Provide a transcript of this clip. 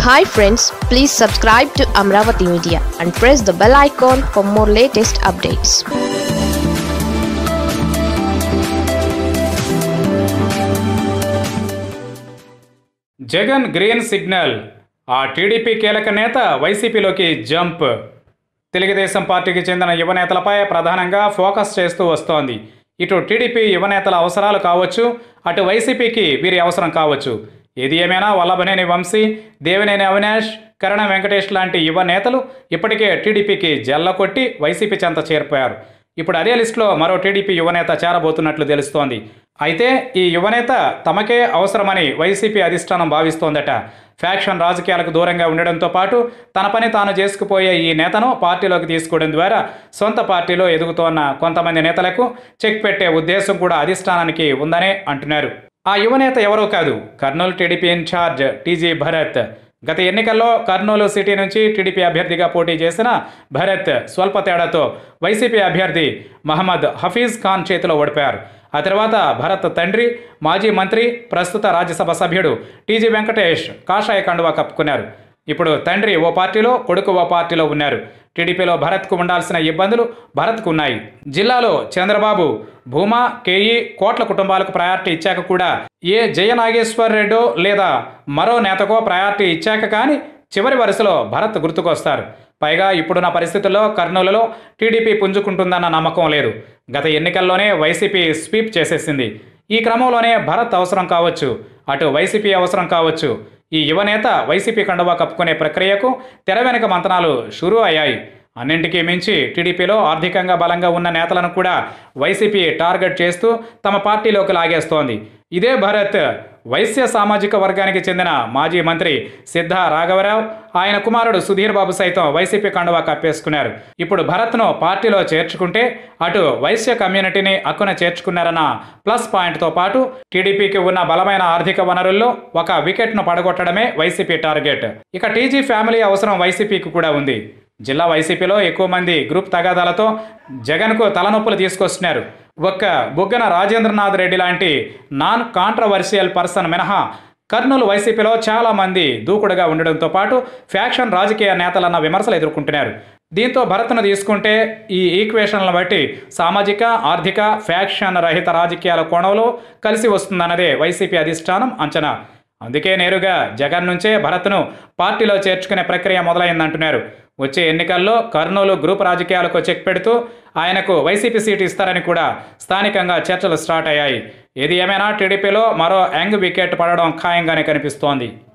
Hi friends, please subscribe to Amaravathi Media and press the bell icon for more latest updates. Jagan green signal. ఆ TDP కీలక నేత వైసీపీలోకి jump. Telugu Desam పార్టీకి చెందిన యువనేతలపై ప్రధానంగా ఫోకస్ చేస్తూ వస్తోంది. ఇటు టీడీపీ యువనేతల అవసరాలు కావచ్చు, అటు వైసీపీకి వీరి అవసరం కావచ్చు. ఏది ఏమైనా వల్లభనేని వంశీ, దేవినేని అవినాష్, కరణ వెంకటేష్ లాంటి యువ నేతలు ఇప్పటికే టీడీపీకి జల్ల కొట్టి వైసీపీ చెంత చేరిపోయారు. ఇప్పుడు అదే లిస్టులో మరో టీడీపీ యువనేత చేరబోతున్నట్లు తెలుస్తోంది. అయితే ఈ యువనేత తమకే అవసరమని వైసీపీ అధిష్టానం భావిస్తోందట. ఫ్యాక్షన్ రాజకీయాలకు దూరంగా ఉండడంతో పాటు తన పని తాను చేసుకుపోయే ఈ నేతను పార్టీలోకి తీసుకోవడం ద్వారా సొంత పార్టీలో ఎదుగుతోన్న కొంతమంది నేతలకు చెక్ పెట్టే ఉద్దేశం కూడా అధిష్టానానికి ఉందనే అంటున్నారు. ఆ యువనేత ఎవరో కాదు, Kurnool TDP incharge TG Bharat. గత ఎన్నికల్లో కర్నూలు సిటీ నుంచి టీడీపీ అభ్యర్థిగా పోటీ చేసిన భరత్ స్వల్ప తేడాతో వైసీపీ అభ్యర్థి మహమ్మద్ హఫీజ్ ఖాన్ చేతిలో ఓడిపోయారు. ఆ తర్వాత భరత్ తండ్రి, మాజీ మంత్రి, ప్రస్తుత రాజ్యసభ సభ్యుడు టీజీ వెంకటేష్ కాషాయ కండువా కప్పుకున్నారు. ఇప్పుడు తండ్రి ఓ పార్టీలో, కొడుకు ఓ పార్టీలో ఉన్నారు. టీడీపీలో భరత్కు ఉండాల్సిన ఇబ్బందులు భరత్కు ఉన్నాయి. జిల్లాలో చంద్రబాబు భూమా, కేఈ, కోట్ల కుటుంబాలకు ప్రయారిటీ ఇచ్చాక కూడా ఏ జయనాగేశ్వర్ రెడ్డో లేదా మరో నేతకో ప్రయారిటీ ఇచ్చాక కానీ చివరి వరుసలో భరత్ గుర్తుకొస్తారు. పైగా ఇప్పుడున్న పరిస్థితుల్లో కర్నూలులో టీడీపీ పుంజుకుంటుందన్న నమ్మకం లేదు. గత ఎన్నికల్లోనే వైసీపీ స్వీప్ చేసేసింది. ఈ క్రమంలోనే భరత్ అవసరం కావచ్చు, అటు వైసీపీ అవసరం కావచ్చు. ఈ యువనేత వైసీపీ కండువా కప్పుకునే ప్రక్రియకు తెర వెనుక మంతనాలు షురూ అయ్యాయి. అన్నింటికీ మించి టీడీపీలో ఆర్థికంగా బలంగా ఉన్న నేతలను కూడా వైసీపీ టార్గెట్ చేస్తూ తమ పార్టీలోకి లాగేస్తోంది. ఇదే భరత్ వైశ్య సామాజిక వర్గానికి చెందిన మాజీ మంత్రి సిద్ధా రాఘవరావు, ఆయన కుమారుడు సుధీర్ బాబు సైతం వైసీపీ కండువా కప్పేసుకున్నారు. ఇప్పుడు భరత్ను పార్టీలో చేర్చుకుంటే అటు వైశ్య కమ్యూనిటీని అక్కున చేర్చుకున్నారన్న ప్లస్ పాయింట్తో పాటు టీడీపీకి ఉన్న బలమైన ఆర్థిక వనరుల్లో ఒక వికెట్ను పడగొట్టడమే వైసీపీ టార్గెట్. ఇక టీజీ ఫ్యామిలీ అవసరం వైసీపీకి కూడా ఉంది. జిల్లా వైసీపీలో ఎక్కువ మంది గ్రూప్ తగాదాలతో జగన్కు తలనొప్పులు తీసుకొస్తున్నారు. ఒక్క బుగ్గన రాజేంద్రనాథ్ రెడ్డి లాంటి నాన్ కాంట్రవర్షియల్ పర్సన్ మినహా కర్నూలు వైసీపీలో చాలామంది దూకుడుగా ఉండడంతో పాటు ఫ్యాక్షన్ రాజకీయ నేతలన్న విమర్శలు ఎదుర్కొంటున్నారు. దీంతో భరత్ను తీసుకుంటే ఈ ఈక్వేషన్లను బట్టి సామాజిక, ఆర్థిక, ఫ్యాక్షన్ రహిత రాజకీయాల కోణంలో కలిసి వస్తుందన్నదే వైసీపీ అధిష్టానం అంచనా. అందుకే నేరుగా జగన్ నుంచే భరత్ను పార్టీలో చేర్చుకునే ప్రక్రియ మొదలైందంటున్నారు. వచ్చే ఎన్నికల్లో కర్నూలు గ్రూప్ రాజకీయాలకు చెక్ పెడుతూ ఆయనకు వైసీపీ సీటు ఇస్తారని కూడా స్థానికంగా చర్చలు స్టార్ట్ అయ్యాయి. ఏది ఏమైనా టీడీపీలో మరో యంగ్ వికెట్ పడడం ఖాయంగానే కనిపిస్తోంది.